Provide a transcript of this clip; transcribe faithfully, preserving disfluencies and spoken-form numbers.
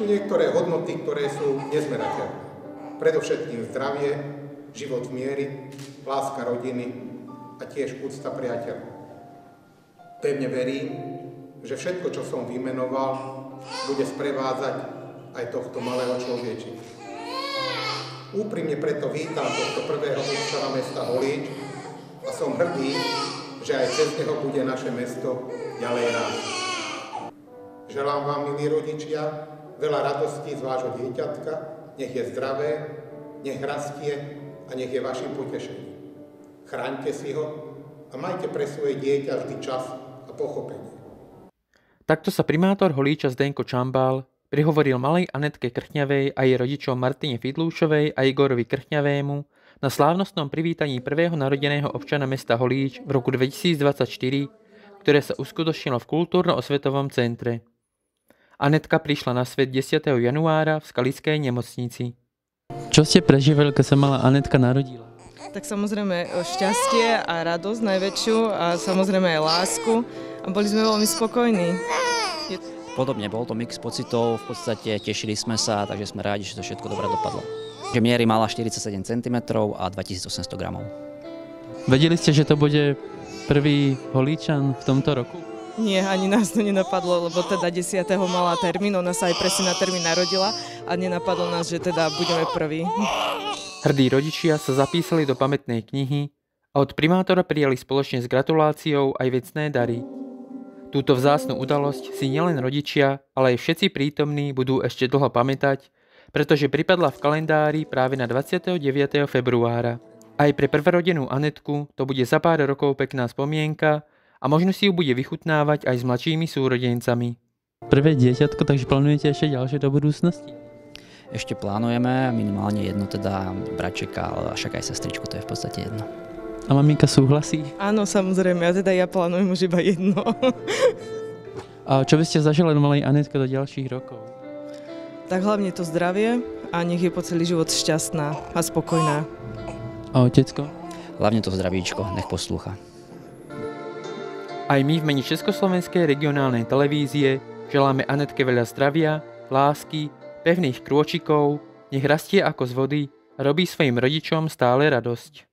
Sú niektoré hodnoty, ktoré sú nezmerateľné. Predovšetkým zdravie, život v miery, láska rodiny a tiež úcta priateľov. Pevne verím, že všetko, čo som vymenoval, bude sprevádzať aj tohto malého človečika. Úprimne preto vítam tohto prvého občana mesta Holíč a som hrdý, že aj cez neho bude naše mesto ďalej rásť. Želám vám, milí rodičia, veľa radostí z vášho dieťatka, nech je zdravé, nech rastie a nech je vašim potešením. Chráňte si ho a majte pre svoje dieťa vždy čas a pochopenie. Takto sa primátor Holíča Zdenko Čambál prihovoril malej Anetke Krchňavej a jej rodičom Martine Fidlúšovej a Igorovi Krchňavému na slávnostnom privítaní prvého narodeného občana mesta Holíč v roku dvetisícdvadsaťštyri, ktoré sa uskutočnilo v Kultúrno-osvetovom centre. Anetka prišla na svet desiateho januára v Skalickej nemocnici. Čo ste prežívali, keď sa malá Anetka narodila? Tak samozrejme šťastie a radosť najväčšiu a samozrejme aj lásku a boli sme veľmi spokojní. Podobne, bol to mix pocitov, v podstate tešili sme sa, takže sme rádi, že to všetko dobre dopadlo. Že miery mala štyridsaťsedem centimetrov a dvetisícosemsto gramov. Vedeli ste, že to bude prvý Holíčan v tomto roku? Nie, ani nás to nenapadlo, lebo teda desiateho mala termín, ona sa aj presne na termín narodila a nenapadlo nás, že teda budeme prví. Hrdí rodičia sa zapísali do pamätnej knihy a od primátora prijali spoločne s gratuláciou aj vecné dary. Túto vzácnu udalosť si nielen rodičia, ale aj všetci prítomní budú ešte dlho pamätať, pretože pripadla v kalendári práve na dvadsiateho deviateho februára. Aj pre prvorodenú Anetku to bude za pár rokov pekná spomienka a možno si ju bude vychutnávať aj s mladšími súrodencami. Prvé dieťatko, takže plánujete ešte ďalšie do budúcnosti? Ešte plánujeme minimálne jedno teda bratčeka, ale však aj sestričku, to je v podstate jedno. A maminka súhlasí? Áno, samozrejme, a teda ja plánujem už iba jedno. A čo by ste zažili malej Anetke do ďalších rokov? Tak hlavne to zdravie a nech je po celý život šťastná a spokojná. A otecko? Hlavne to zdravíčko, nech poslúcha. Aj my v mene Československej regionálnej televízie želáme Anetke veľa zdravia, lásky, pevných krôčikov, nech rastie ako z vody a robí svojim rodičom stále radosť.